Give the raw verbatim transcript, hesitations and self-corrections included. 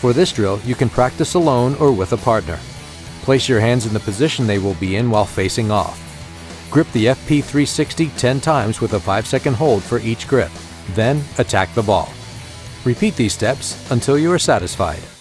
For this drill, you can practice alone or with a partner. Place your hands in the position they will be in while facing off. Grip the F P three sixty ten times with a five second hold for each grip. Then attack the ball. Repeat these steps until you are satisfied.